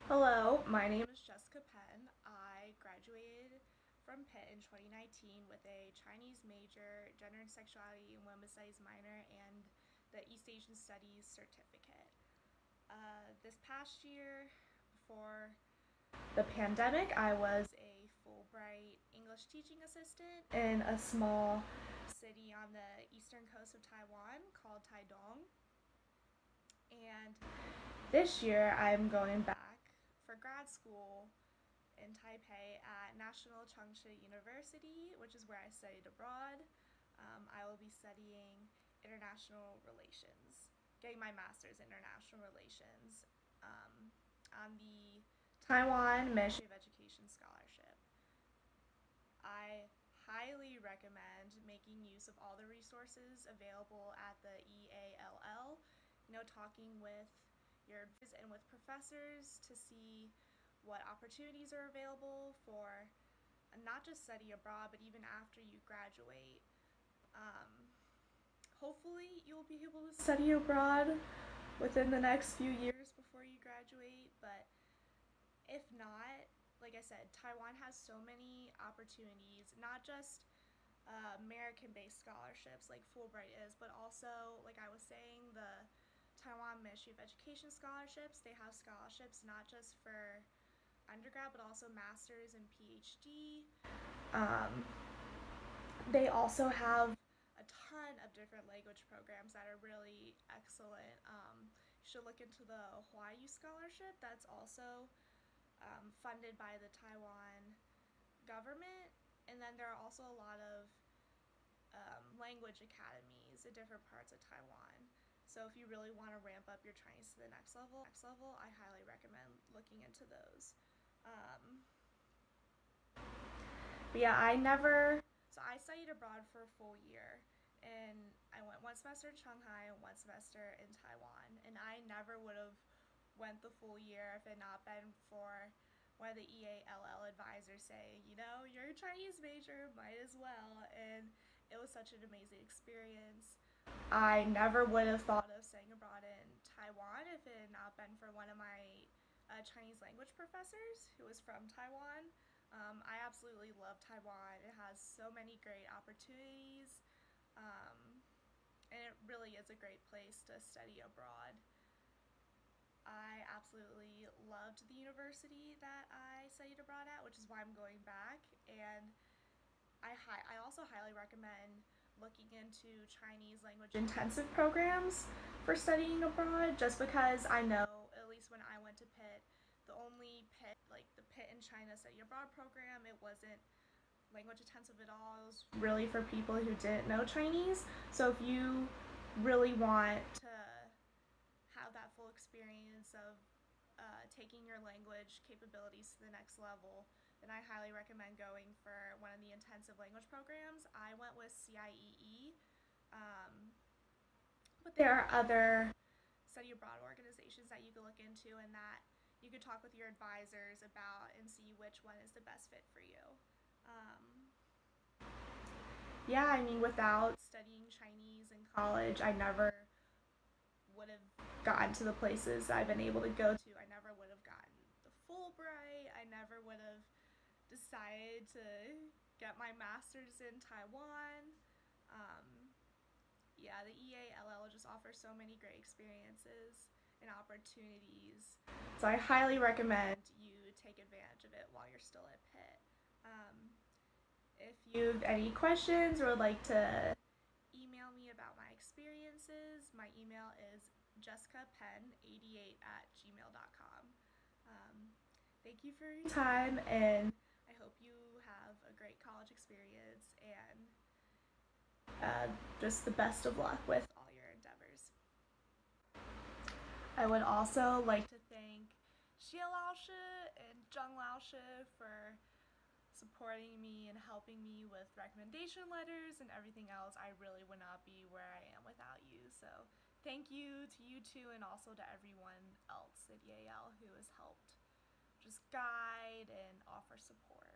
Hello, my name is Jessica Penn. I graduated from Pitt in 2019 with a Chinese major, gender and sexuality and women's studies minor, and the East Asian Studies certificate. This past year, before the pandemic, I was a Fulbright English teaching assistant in a small city on the eastern coast of Taiwan called Taidong. And this year, I'm going back for grad school in Taipei at National Chengchi University, which is where I studied abroad. I will be studying international relations, getting my master's in international relations on the Taiwan Ministry of Education Scholarship. I highly recommend making use of all the resources available at the EALL, talking with your and with professors to see what opportunities are available for not just study abroad, but even after you graduate. Hopefully, you'll be able to study abroad within the next few years before you graduate, but if not, like I said, Taiwan has so many opportunities, not just American based scholarships like Fulbright is, but also, like I was saying, the Taiwan Ministry of Education scholarships. They have scholarships not just for undergrad, but also master's and PhD. Um, they also have a ton of different language programs that are really excellent. You should look into the Hawaii scholarship that's also funded by the Taiwan government. And then there are also a lot of language academies in different parts of Taiwan. So if you really want to ramp up your Chinese to the next level, I highly recommend looking into those. But yeah, I studied abroad for a full year. And I went one semester in Shanghai and one semester in Taiwan. And I never would have went the full year if it had not been for one of the EALL advisors saying, you're a Chinese major, might as well. And it was such an amazing experience. I never would have thought of studying abroad in Taiwan if it had not been for one of my Chinese language professors who was from Taiwan. I absolutely love Taiwan. It has so many great opportunities, and it really is a great place to study abroad. I absolutely loved the university that I studied abroad at, which is why I'm going back. And I also highly recommend looking into Chinese language intensive programs for studying abroad, just because I know, at least when I went to Pitt, the only the Pitt in China study abroad program, it wasn't language intensive at all. It was really for people who didn't know Chinese. So if you really want to have that full experience of taking your language capabilities to the next level, then I highly recommend going for one of the intensive language programs. I went with CIEE, but there are other study abroad organizations that you could look into and that you could talk with your advisors about and see which one is the best fit for you. Um, yeah, I mean, without studying Chinese in college, I never would have gotten to the places I've been able to go to. I never would have gotten the Fulbright. I never would have decided to get my master's in Taiwan. Yeah, the EALL just offers so many great experiences and opportunities. So I highly recommend you take advantage of it while you're still at Pitt. If you have any questions or would like to email me about my experiences, my email is jessicapenn88@gmail.com. Thank you for your time, and I hope you have a great college experience and just the best of luck with all your endeavors. I would also like to thank Xie Laoshi and Zheng Laoshi for supporting me and helping me with recommendation letters and everything else. I really would not be where I am without you. So thank you to you two and also to everyone else at Yale who has helped just guide and offer support.